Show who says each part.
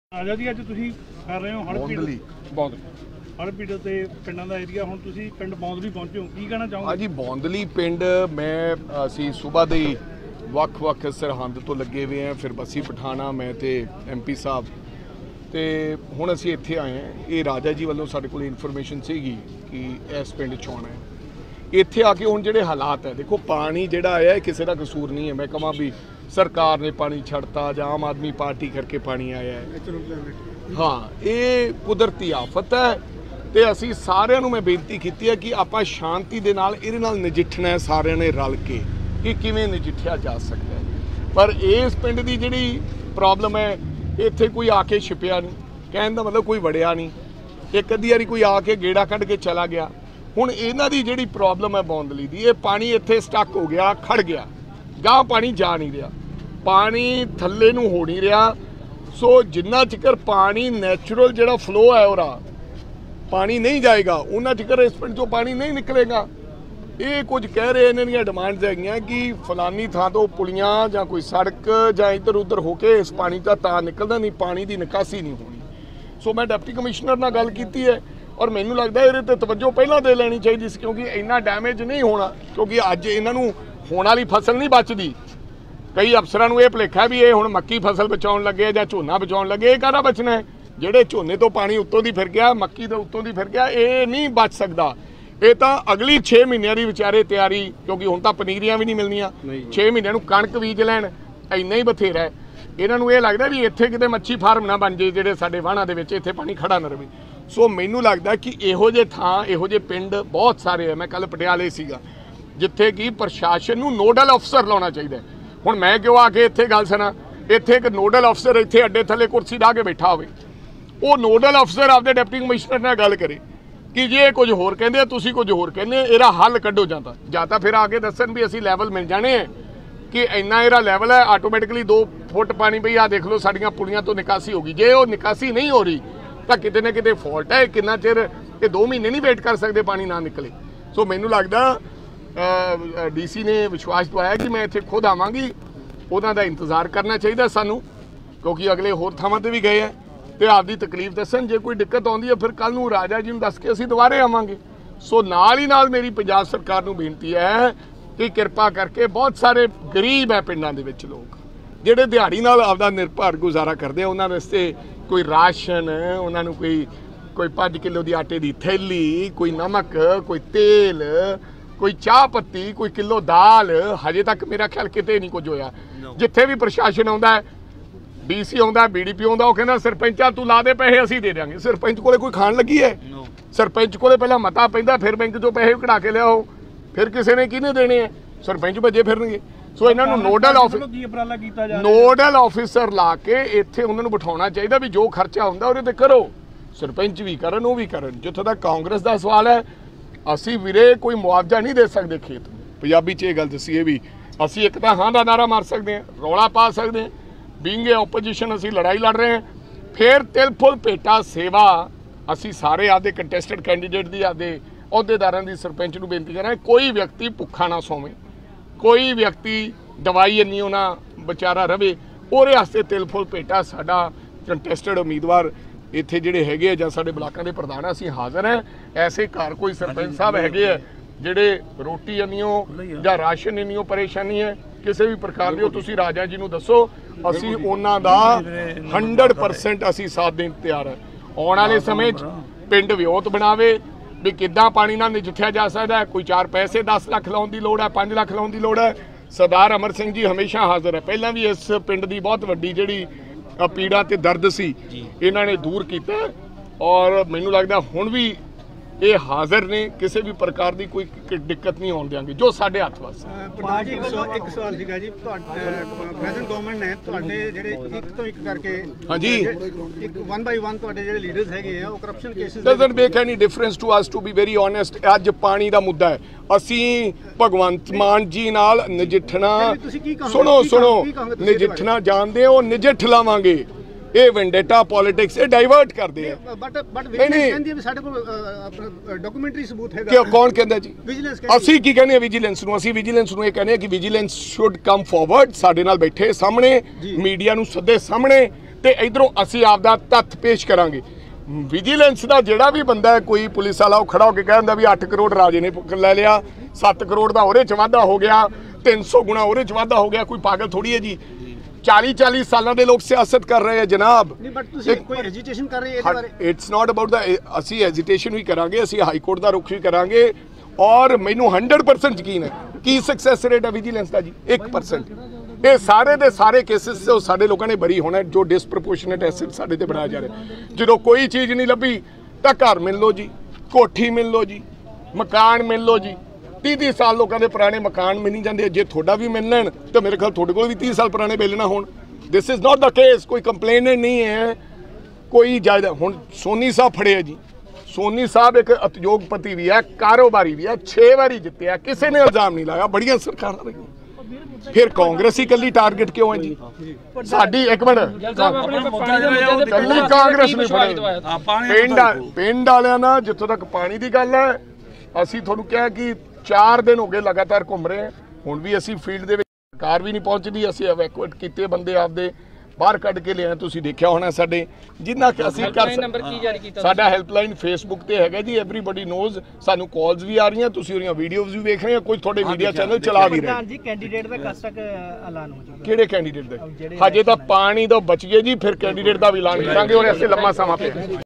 Speaker 1: ਰਾਜਾ ਜੀ ਅੱਜ ਤੁਸੀਂ ਕਰ ਰਹੇ ਹੋ
Speaker 2: ਬੌਂਦਲੀ
Speaker 1: ਹੜ੍ਹ ਪੀੜਤ ਤੇ ਪਿੰਡਾਂ ਦਾ ਏਰੀਆ। ਹੁਣ ਤੁਸੀਂ ਪਿੰਡ ਬੌਂਦਲੀ ਪਹੁੰਚੇ ਹੋ, ਕੀ ਕਹਿਣਾ ਚਾਹੋਗੇ?
Speaker 2: ਹਾਂਜੀ, ਬੌਂਦਲੀ ਪਿੰਡ ਅਸੀਂ ਸਵੇਰ ਦੇ ਵੱਖ-ਵੱਖ ਸਰਹੰਦ ਤੋਂ ਲੱਗੇ ਹੋਏ ਹਾਂ, ਫਿਰ ਬੱਸੀ ਪਠਾਣਾ ਮੈਂ ਤੇ MP ਸਾਹਿਬ ਤੇ ਹੁਣ ਅਸੀਂ ਇੱਥੇ ਆਏ ਹਾਂ। ਇਹ ਰਾਜਾ ਜੀ ਵੱਲੋਂ ਸਾਡੇ ਕੋਲ ਇਨਫੋਰਮੇਸ਼ਨ ਸੀਗੀ ਕਿ ਇਸ ਪਿੰਡ 'ਚ ਆਉਣਾ ਹੈ। ਇੱਥੇ ਆ ਕੇ ਹੁਣ ਜਿਹੜੇ ਹਾਲਾਤ ਹੈ, ਦੇਖੋ ਪਾਣੀ ਜਿਹੜਾ ਆਇਆ ਕਿਸੇ ਦਾ ਕਸੂਰ ਨਹੀਂ ਹੈ। ਮੈਂ ਕਹਾਂ ਵੀ ਸਰਕਾਰ ਨੇ ਪਾਣੀ ਛੱਡਤਾ ਜਾਂ ਆਮ ਆਦਮੀ ਪਾਰਟੀ ਕਰਕੇ ਪਾਣੀ ਆਇਆ ਹੈ, ਹਾਂ ਇਹ ਕੁਦਰਤੀ ਆਫਤ ਹੈ। ਤੇ ਅਸੀਂ ਸਾਰਿਆਂ ਨੂੰ ਮੈਂ ਬੇਨਤੀ ਕੀਤੀ ਹੈ ਕਿ ਆਪਾਂ ਸ਼ਾਂਤੀ ਦੇ ਨਾਲ ਇਹਦੇ ਨਾਲ ਨਜਿੱਠਣਾ ਹੈ, ਸਾਰਿਆਂ ਨੇ ਰਲ ਕੇ ਕਿ ਕਿਵੇਂ ਨਜਿੱਠਿਆ ਜਾ ਸਕਦਾ ਹੈ। ਪਰ ਇਸ ਪਿੰਡ ਦੀ ਜਿਹੜੀ ਪ੍ਰੋਬਲਮ ਹੈ, ਇੱਥੇ ਕੋਈ ਆ ਕੇ ਛਿਪਿਆ ਨਹੀਂ, ਕਹਿਣ ਦਾ ਮਤਲਬ ਕੋਈ ਵੜਿਆ ਨਹੀਂ। ਇੱਕ ਅੱਧੀ ਵਾਰੀ ਕੋਈ ਆ ਕੇ ਗੇੜਾ ਕੱਢ ਕੇ ਚਲਾ ਗਿਆ। ਹੁਣ ਇਹਨਾਂ ਦੀ ਜਿਹੜੀ ਪ੍ਰੋਬਲਮ ਹੈ ਬੌਂਦਲੀ ਦੀ, ਇਹ ਪਾਣੀ ਇੱਥੇ ਸਟਕ ਹੋ ਗਿਆ, ਖੜ ਗਿਆ, ਗਾਂ ਪਾਣੀ ਜਾ ਨਹੀਂ ਰਿਹਾ, ਪਾਣੀ ਥੱਲੇ ਨੂੰ ਹੋ ਨਹੀਂ ਰਿਹਾ। ਸੋ ਜਿੰਨਾ ਚਿਰ ਪਾਣੀ ਨੈਚੁਰਲ ਜਿਹੜਾ ਫਲੋ ਹੈ ਉਹਦਾ ਪਾਣੀ ਨਹੀਂ ਜਾਏਗਾ, ਉਹਨਾਂ ਚਿਰ ਇਸ ਪਿੰਡ ਚੋਂ ਪਾਣੀ ਨਹੀਂ ਨਿਕਲੇਗਾ। ਇਹ ਕੁਝ ਕਹਿ ਰਹੇ ਇਹਨਾਂ ਦੀਆਂ ਡਿਮਾਂਡਸ ਹੈਗੀਆਂ ਕਿ ਫਲਾਨੀ ਥਾਂ ਤੋਂ ਪੁਲੀਆਂ ਜਾਂ ਕੋਈ ਸੜਕ ਜਾਂ ਇੱਧਰ ਉੱਧਰ ਹੋ ਕੇ ਇਸ ਪਾਣੀ ਦਾ ਤਾਂ ਨਿਕਲਦਾ ਨਹੀਂ, ਪਾਣੀ ਦੀ ਨਿਕਾਸੀ ਨਹੀਂ ਹੋਣੀ। ਸੋ ਮੈਂ ਡਿਪਟੀ ਕਮਿਸ਼ਨਰ ਨਾਲ ਗੱਲ ਕੀਤੀ ਹੈ ਔਰ ਮੈਨੂੰ ਲੱਗਦਾ ਇਹਦੇ ਤੇ ਤਵੱਜੋ ਪਹਿਲਾਂ ਦੇ ਲੈਣੀ ਚਾਹੀਦੀ ਸੀ, ਕਿਉਂਕਿ ਇੰਨਾ ਡੈਮੇਜ ਨਹੀਂ ਹੋਣਾ, ਕਿਉਂਕਿ ਅੱਜ ਇਹਨਾਂ ਨੂੰ ਹੋਣ ਵਾਲੀ ਫਸਲ ਨਹੀਂ ਬਚਦੀ। ਕਈ ਅਫਸਰਾਂ ਨੂੰ ਇਹ ਭੁਲੇਖਾ ਵੀ ਇਹ ਹੁਣ ਮੱਕੀ ਫਸਲ ਬਚਾਉਣ ਲੱਗੇ ਜਾਂ ਝੋਨਾ ਬਚਾਉਣ ਲੱਗੇ। ਇਹ ਕਾਹਦਾ ਬਚਣਾ ਹੈ? ਜਿਹੜੇ ਝੋਨੇ ਤੋਂ ਪਾਣੀ ਉੱਤੋਂ ਦੀ ਫਿਰ ਗਿਆ, ਮੱਕੀ ਦੇ ਉੱਤੋਂ ਦੀ ਫਿਰ ਗਿਆ, ਇਹ ਨਹੀਂ ਬਚ ਸਕਦਾ। ਇਹ ਤਾਂ ਅਗਲੀ 6 ਮਹੀਨਿਆਂ ਦੀ ਵਿਚਾਰੇ ਤਿਆਰੀ, ਕਿਉਂਕਿ ਹੁਣ ਤਾਂ ਪਨੀਰੀਆਂ ਵੀ ਨਹੀਂ ਮਿਲਣੀਆਂ। 6 ਮਹੀਨਿਆਂ ਨੂੰ ਕਣਕ ਬੀਜ ਲੈਣ, ਇੰਨਾ ਹੀ ਬਥੇਰਾ ਹੈ। ਇਹਨਾਂ ਨੂੰ ਇਹ ਲੱਗਦਾ ਵੀ ਇੱਥੇ ਕਿਤੇ ਮੱਛੀ ਫਾਰਮ ਨਾ ਬਣ ਜੇ, ਜਿਹੜੇ ਸਾਡੇ ਵਾਹਣਾਂ ਦੇ ਵਿੱਚ ਇੱਥੇ ਪਾਣੀ ਖੜਾ ਨਾ ਰਹੇ। ਸੋ ਮੈਨੂੰ ਲੱਗਦਾ ਕਿ ਇਹੋ ਜਿਹੇ ਥਾਂ, ਇਹੋ ਜਿਹੇ ਪਿੰਡ ਬਹੁਤ ਸਾਰੇ ਆ। ਮੈਂ ਕੱਲ ਪਟਿਆਲੇ ਸੀਗਾ, ਜਿੱਥੇ ਕਿ ਪ੍ਰਸ਼ਾਸਨ ਨੂੰ ਨੋਡਲ ਅਫਸਰ ਲਾਉਣਾ ਚਾਹੀਦਾ। ਹੁਣ ਮੈਂ ਕਿਉਂ ਆ ਕੇ ਇੱਥੇ ਗੱਲ ਸੁਣਾ, ਇੱਥੇ ਇੱਕ ਨੋਡਲ ਅਫਸਰ ਇੱਥੇ ਅੱਡੇ ਥੱਲੇ ਕੁਰਸੀ ਢਾ ਕੇ ਬੈਠਾ ਹੋਵੇ, ਉਹ ਨੋਡਲ ਅਫਸਰ ਆਪਦੇ ਡਿਪਟੀ ਕਮਿਸ਼ਨਰ ਨਾਲ ਗੱਲ ਕਰੇ ਕਿ ਜੇ ਕੁਝ ਹੋਰ ਕਹਿੰਦੇ ਆ, ਤੁਸੀਂ ਕੁਝ ਹੋਰ ਕਹਿੰਦੇ, ਇਹਦਾ ਹੱਲ ਕੱਢੋ। ਜਾਂ ਤਾਂ ਫਿਰ ਆ ਕੇ ਦੱਸਣ ਵੀ ਅਸੀਂ ਲੈਵਲ ਮਿਲ ਜਾਣੇ ਹੈ ਕਿ ਇੰਨਾ ਇਹਦਾ ਲੈਵਲ ਹੈ, ਆਟੋਮੈਟਿਕਲੀ 2 ਫੁੱਟ ਪਾਣੀ ਪਈ ਆ, ਦੇਖ ਲਓ ਸਾਡੀਆਂ ਪੁਲੀਆਂ ਤੋਂ ਨਿਕਾਸੀ ਹੋ ਗਈ। ਜੇ ਉਹ ਨਿਕਾਸੀ ਨਹੀਂ ਹੋ ਰਹੀ ਤਾਂ ਕਿਤੇ ਨਾ ਕਿਤੇ ਫਾਲਟ ਹੈ। ਕਿੰਨਾ ਚਿਰ ਇਹ 2 ਮਹੀਨੇ ਨਹੀਂ ਵੇਟ ਕਰ ਸਕਦੇ ਪਾਣੀ ਨਾ ਨਿਕਲੇ। ਸੋ ਮੈਨੂੰ ਲੱਗਦਾ DC ਨੇ ਵਿਸ਼ਵਾਸ ਦਵਾਇਆ ਕਿ ਮੈਂ ਇੱਥੇ ਖੁਦ ਆਵਾਂਗੀ। ਉਹਨਾਂ ਦਾ ਇੰਤਜ਼ਾਰ ਕਰਨਾ ਚਾਹੀਦਾ ਸਾਨੂੰ, ਕਿਉਂਕਿ ਅਗਲੇ ਹੋਰ ਥਾਵਾਂ ਤੇ ਵੀ ਗਏ ਆ ਤੇ ਆਪਦੀ ਤਕਲੀਫ ਦੱਸਣ। ਜੇ ਕੋਈ ਦਿੱਕਤ ਆਉਂਦੀ ਹੈ ਫਿਰ ਕੱਲ ਨੂੰ ਰਾਜਾ ਜੀ ਨੂੰ ਦੱਸ ਕੇ ਅਸੀਂ ਦੁਬਾਰੇ ਆਵਾਂਗੇ। ਸੋ ਨਾਲ ਹੀ ਨਾਲ ਮੇਰੀ ਪੰਜਾਬ ਸਰਕਾਰ ਨੂੰ ਬੇਨਤੀ ਹੈ ਕਿ ਕਿਰਪਾ ਕਰਕੇ, ਬਹੁਤ ਸਾਰੇ ਗਰੀਬ ਹੈ ਪਿੰਡਾਂ ਦੇ ਵਿੱਚ ਲੋਕ ਜਿਹੜੇ ਦਿਹਾੜੀ ਨਾਲ ਆਪਦਾ ਨਿਰਭਰ ਗੁਜ਼ਾਰਾ ਕਰਦੇ ਆ, ਉਹਨਾਂ ਵਾਸਤੇ ਕੋਈ ਰਾਸ਼ਨ, ਉਹਨਾਂ ਨੂੰ ਕੋਈ 5 ਕਿਲੋ ਦੀ ਆਟੇ ਦੀ ਥੈਲੀ, ਕੋਈ ਨਮਕ, ਕੋਈ ਤੇਲ, ਕੋਈ ਚਾਹ ਪੱਤੀ, ਕੋਈ ਕਿਲੋ ਦਾਲ, ਹਜੇ ਤੱਕ ਮੇਰਾ ਖਿਆਲ ਕਿਤੇ ਨਹੀਂ ਕੁਝ ਹੋਇਆ। ਜਿੱਥੇ ਵੀ ਪ੍ਰਸ਼ਾਸਨ ਆਉਂਦਾ ਹੈ, DC ਆਉਂਦਾ, BDP ਆਉਂਦਾ, ਉਹ ਕਹਿੰਦਾ ਸਰਪੰਚਾਂ ਤੂੰ ਲਾ ਦੇ ਪੈਸੇ, ਅਸੀਂ ਦੇ ਦਿਆਂਗੇ। ਸਰਪੰਚ ਕੋਲੇ ਕੋਈ ਖਾਣ ਲੱਗੀ ਹੈ? ਸਰਪੰਚ ਕੋਲੇ ਪਹਿਲਾਂ ਮਤਾ ਪੈਂਦਾ, ਫਿਰ ਬੈਂਕ ਚੋਂ ਪੈਸੇ ਕਢਾ ਕੇ ਲਿਆਓ, ਫਿਰ ਕਿਸੇ ਨੇ ਕਿਹਨੇ ਦੇਣੇ ਆ? ਸਰਪੰਚ ਭੱਜੇ ਫਿਰਨਗੇ। ਸੋ ਇਹਨਾਂ ਨੂੰ ਨੋਡਲ ਆਫਿਸਰ ਲਾ ਕੇ ਇੱਥੇ ਉਹਨਾਂ ਨੂੰ ਬਿਠਾਉਣਾ ਚਾਹੀਦਾ ਵੀ ਜੋ ਖਰਚਾ ਹੁੰਦਾ ਉਹਦੇ ਤੇ ਕਰੋ। ਸਰਪੰਚ ਵੀ ਕਰਨ, ਉਹ ਵੀ ਕਰਨ। ਜਿੱਥੋਂ ਤੱਕ ਕਾਂਗਰਸ ਦਾ ਸਵਾਲ ਹੈ, ਅਸੀਂ ਵੀਰੇ ਕੋਈ ਮੁਆਵਜ਼ਾ ਨਹੀਂ ਦੇ ਸਕਦੇ ਖੇਤ ਨੂੰ। ਪੰਜਾਬੀ 'ਚ ਇਹ ਗੱਲ ਦੱਸੀਏ ਵੀ ਅਸੀਂ ਇੱਕ ਤਾਂ ਹਾਂ ਦਾ ਨਾਰਾ ਮਾਰ ਸਕਦੇ ਹਾਂ, ਰੌਲਾ ਪਾ ਸਕਦੇ ਹਾਂ, ਬੀਇੰਗ ਏ ਆਪੋਜੀਸ਼ਨ ਅਸੀਂ ਲੜਾਈ ਲੜ ਰਹੇ ਹਾਂ। ਫਿਰ ਤਿਲ ਫੁੱਲ ਭੇਟਾ ਸੇਵਾ ਅਸੀਂ ਸਾਰੇ ਆਪਦੇ ਕੰਟੈਸਟਡ ਕੈਂਡੀਡੇਟ ਦੀ, ਆਪਦੇ ਅਹੁਦੇਦਾਰਾਂ ਦੀ ਸਰਪੰਚ ਨੂੰ ਬੇਨਤੀ ਕਰ ਰਹੇ, ਕੋਈ ਵਿਅਕਤੀ ਭੁੱਖਾ ਨਾ ਸੋਵੇ, ਕੋਈ ਵਿਅਕਤੀ ਦਵਾਈ ਇੰਨੀ ਨਾ ਵਿਚਾਰਾ ਰਵੇ। ਉਹਦੇ ਵਾਸਤੇ ਤਿਲ ਫੁੱਲ ਭੇਟਾ ਸਾਡਾ ਕੰਟੈਸਟਡ ਉਮੀਦਵਾਰ ਇੱਥੇ ਜਿਹੜੇ ਹੈਗੇ ਆ ਜਾਂ ਸਾਡੇ ਬਲਾਕਾਂ ਦੇ ਪ੍ਰਧਾਨ, ਅਸੀਂ ਹਾਜ਼ਰ ਹਾਂ। ਐਸੇ ਘਰ ਕੋਈ ਸਰਪੰਚ ਸਾਹਿਬ ਹੈਗੇ ਆ ਜਿਹੜੇ ਰੋਟੀ ਇੰਨੀਓ ਜਾਂ ਰਾਸ਼ਨ ਇੰਨੀਓ ਪਰੇਸ਼ਾਨੀ ਹੈ ਕਿਸੇ ਵੀ ਪ੍ਰਕਾਰ ਦੀ, ਉਹ ਤੁਸੀਂ ਰਾਜਾ ਜੀ ਨੂੰ ਦੱਸੋ, ਅਸੀਂ ਉਹਨਾਂ ਦਾ 100% ਅਸੀਂ ਸਾਥ ਦੇਣ ਤਿਆਰ ਹੈ। ਆਉਣ ਵਾਲੇ ਸਮੇਂ 'ਚ ਪਿੰਡ ਵਿਉਂਤ ਬਣਾਵੇ ਵੀ ਕਿੱਦਾਂ ਪਾਣੀ ਨਾਲ ਨਜਿੱਠਿਆ ਜਾ ਸਕਦਾ ਹੈ। ਕੋਈ 4 ਪੈਸੇ 10 ਲੱਖ ਲਾਉਣ ਦੀ ਲੋੜ ਹੈ, 5 ਲੱਖ ਲਾਉਣ ਦੀ ਲੋੜ ਹੈ। ਸਰਦਾਰ ਅਮਰ ਸਿੰਘ ਜੀ ਹਮੇਸ਼ਾ ਹਾਜ਼ਰ ਹੈ। ਪਹਿਲਾਂ ਵੀ ਇਸ ਪਿੰਡ ਦੀ ਬਹੁਤ ਵੱਡੀ ਜਿਹੜੀ ਪੀੜਾ ਤੇ ਦਰਦ ਸੀ ਇਹਨਾਂ ਨੇ ਦੂਰ ਕੀਤਾ ਔਰ ਮੈਨੂੰ ਲੱਗਦਾ ਹੁਣ ਵੀ ਇਹ ਹਾਜ਼ਰ ਨੇ। ਕਿਸੇ ਵੀ ਪ੍ਰਕਾਰ ਦੀ ਕੋਈ ਦਿੱਕਤ ਨਹੀਂ ਆਉਣ ਦਿਆਂਗੇ ਜੋ ਸਾਡੇ ਹੱਥ ਵਸ।
Speaker 1: ਇੱਕ ਸਵਾਲ ਸੀਗਾ ਜੀ, ਪ੍ਰੈਜ਼ੈਂਟ ਗਵਰਨਮੈਂਟ ਨੇ ਤੁਹਾਡੇ ਜਿਹੜੇ ਇੱਕ ਤੋਂ ਇੱਕ ਕਰਕੇ,
Speaker 2: ਹਾਂਜੀ,
Speaker 1: ਇੱਕ 1 ਬਾਈ 1 ਤੁਹਾਡੇ ਜਿਹੜੇ ਲੀਡਰਸ ਹੈਗੇ ਆ, ਉਹ corruption cases
Speaker 2: doesn't make any difference to us, to be very honest. ਅੱਜ ਪਾਣੀ ਦਾ ਮੁੱਦਾ ਹੈ, ਅਸੀਂ ਭਗਵੰਤ ਮਾਨ ਜੀ ਨਾਲ ਨਜਿੱਠਣਾ, ਸੁਣੋ ਨਜਿੱਠਣਾ ਜਾਣਦੇ ਹੋ, ਨਜਿੱਠ ਲਾਵਾਂਗੇ। ਇਹ ਵੈਂਡੇਟਾ ਪੋਲਿਟਿਕਸ ਇਹ ਡਾਈਵਰਟ ਕਰਦੇ ਆ।
Speaker 1: ਬਟ ਕਹਿੰਦੀ ਹੈ ਸਾਡੇ ਕੋਲ ਡਾਕੂਮੈਂਟਰੀ ਸਬੂਤ ਹੈਗਾ।
Speaker 2: ਕਿ ਕੌਣ ਕਹਿੰਦਾ ਜੀ? ਅਸੀਂ ਕੀ ਕਹਿੰਦੇ ਆ ਵਿਜੀਲੈਂਸ ਨੂੰ? ਅਸੀਂ ਵਿਜੀਲੈਂਸ ਨੂੰ ਇਹ ਕਹਿੰਦੇ ਆ ਕਿ ਵਿਜੀਲੈਂਸ ਸ਼ੁੱਡ ਕਮ ਫਾਰਵਰਡ, ਸਾਡੇ ਨਾਲ ਬੈਠੇ ਸਾਹਮਣੇ, ਮੀਡੀਆ ਨੂੰ ਸੱਦੇ ਸਾਹਮਣੇ ਤੇ ਇਧਰੋਂ ਅਸੀਂ ਆਪਦਾ ਤੱਥ ਪੇਸ਼ ਕਰਾਂਗੇ। ਵਿਜੀਲੈਂਸ ਦਾ ਜਿਹੜਾ ਵੀ ਬੰਦਾ ਹੈ, ਕੋਈ ਪੁਲਿਸ ਵਾਲਾ, ਉਹ ਖੜਾ ਹੋ ਕੇ ਕਹਿੰਦਾ ਵੀ 8 ਕਰੋੜ ਰਾਜੇ ਨੇ ਲੈ ਲਿਆ, 7 ਕਰੋੜ ਦਾ ਉਹਦੇ 'ਚ ਵਾਧਾ ਹੋ ਗਿਆ, 300 ਗੁਣਾ ਉਹਦੇ 'ਚ ਵਾਧਾ ਹੋ ਗਿਆ। ਕੋਈ ਪਾਗਲ ਥੋੜੀ ਹੈ ਜੀ। 40 ਸਾਲਾਂ ਦੇ ਲੋਕ ਸਿਆਸਤ ਕਰ ਰਹੇ ਆ ਜਨਾਬ।
Speaker 1: ਨਹੀਂ ਬਟ ਤੁਸੀਂ ਕੋਈ ਹੈਜੀਟੇਸ਼ਨ ਕਰ ਰਹੇ ਇਹਦੇ ਬਾਰੇ?
Speaker 2: ਇਟਸ ਨਾਟ ਅਬਾਊਟ ਦਾ, ਅਸੀਂ ਹੈਜੀਟੇਸ਼ਨ ਵੀ ਕਰਾਂਗੇ, ਅਸੀਂ ਹਾਈ ਕੋਰਟ ਦਾ ਰੁਖ ਵੀ ਕਰਾਂਗੇ। ਔਰ ਮੈਨੂੰ 100% ਯਕੀਨ ਹੈ ਕੀ ਸਕਸੈਸ ਰੇਟ ਹੈ ਵਿਜੀਲੈਂਸ ਦਾ ਜੀ 1%। ਇਹ ਸਾਰੇ ਦੇ ਸਾਰੇ ਕੇਸਿਸ ਤੋਂ ਸਾਡੇ ਲੋਕਾਂ ਨੇ ਬਰੀ ਹੋਣਾ, ਜੋ ਡਿਸਪ੍ਰੋਪੋਰਸ਼ਨੇਟ ਐਸਿਡ ਸਾਡੇ ਤੇ ਬਣਾਇਆ ਜਾ ਰਿਹਾ। ਜਦੋਂ ਕੋਈ ਚੀਜ਼ ਨਹੀਂ ਲੱਭੀ ਤਾਂ ਘਰ ਮਿਲ ਲਓ ਜੀ, ਕੋਠੀ ਮਿਲ ਲਓ ਜੀ, ਮਕਾਨ ਮਿਲ ਲਓ ਜੀ। 30 ਸਾਲ ਲੋਕਾਂ ਦੇ ਪੁਰਾਣੇ ਮਕਾਨ ਮਿਲ ਨਹੀਂ ਜਾਂਦੇ। ਜੇ ਤੁਹਾਡਾ ਵੀ ਮਿਲਣ ਤਾਂ ਮੇਰੇ ਖਿਆਲ ਤੁਹਾਡੇ ਕੋਲ ਵੀ 30 ਸਾਲ ਪੁਰਾਣੇ ਬਿੱਲ ਨਾ ਹੋਣ। This is not the case. ਕੋਈ ਕੰਪਲੇਨੈਂਟ ਨਹੀਂ ਹੈ, ਕੋਈ ਜਾਇਦਾ। ਹੁਣ ਸੋਨੀ ਸਾਹਿਬ ਫੜਿਆ ਜੀ। ਸੋਨੀ ਸਾਹਿਬ ਇੱਕ ਉਦਯੋਗਪਤੀ ਵੀ ਹੈ, ਕਾਰੋਬਾਰੀ ਵੀ ਹੈ, 6 ਵਾਰੀ ਜਿੱਤਿਆ, ਕਿਸੇ ਨੇ ਇਲਜ਼ਾਮ ਨਹੀਂ ਲਾਇਆ। ਬੜੀਆਂ ਸਰਕਾਰਾਂ ਰਹੀਆਂ। ਫਿਰ ਕਾਂਗਰਸ ਹੀ ਇਕੱਲੀ ਟਾਰਗੇਟ ਕਿਉਂ ਹੈ ਜੀ ਸਾਡੀ? ਇੱਕ ਮਿੰਟ, ਇਕੱਲੀ ਕਾਂਗਰਸ ਨਹੀਂ ਫੜੀ। ਪਿੰਡ ਵਾਲਿਆਂ ਨਾਲ ਜਿੱਥੋਂ ਤੱਕ ਪਾਣੀ ਦੀ ਗੱਲ ਹੈ, ਅਸੀਂ ਤੁਹਾਨੂੰ ਕਿਹਾ ਕਿ 4 ਦਿਨ ਹੋ ਗਏ ਲਗਾਤਾਰ ਘੁੰਮ ਰਹੇ ਹਾਂ। ਹੁਣ ਵੀ ਅਸੀਂ ਫੀਲਡ ਦੇ ਵਿੱਚ, ਸਰਕਾਰ ਵੀ ਨਹੀਂ ਪਹੁੰਚਦੀ, ਅਸੀਂ ਐਵੈਕੂਏਟ ਕੀਤੇ ਬੰਦੇ ਆਪਦੇ ਬਾਹਰ ਕੱਢ ਕੇ ਲਿਆਏ। ਤੁਸੀਂ ਦੇਖਿਆ ਹੋਣਾ ਸਾਡੇ ਜਿੰਨਾ ਕਿ ਅਸੀਂ ਕਰ ਸਾਡਾ ਹੈਲਪਲਾਈਨ ਫੇਸਬੁੱਕ ਤੇ ਹੈਗਾ ਜੀ, ਐਵਰੀਬਾਡੀ ਨੋਜ਼। ਸਾਨੂੰ ਕਾਲਸ ਵੀ ਆ ਰਹੀਆਂ, ਤੁਸੀਂ ਉਹਦੀਆਂ ਵੀਡੀਓਜ਼ ਵੀ ਵੇਖ ਰਹੇ ਹੋ, ਕੋਈ ਤੁਹਾਡੇ ਮੀਡੀਆ ਚੈਨਲ ਚਲਾ ਵੀ ਰਹੇ।
Speaker 1: ਪ੍ਰਧਾਨ ਜੀ ਕੈਂਡੀਡੇਟ ਦਾ ਕਦ ਤੱਕ ਐਲਾਨ ਹੋ ਜਾਊਗਾ?
Speaker 2: ਕਿਹੜੇ ਕੈਂਡੀਡੇਟ ਦਾ? ਹਜੇ ਤਾਂ ਪਾਣੀ ਤੋਂ ਬਚ ਗਏ ਜੀ, ਫਿਰ ਕੈਂਡੀਡੇਟ ਦਾ ਵੀ ਐਲਾਨ ਕਰਾਂਗੇ। ਔਰ ਐਸੇ ਲੰਮਾ ਸਮਾਂ ਪਿਆ।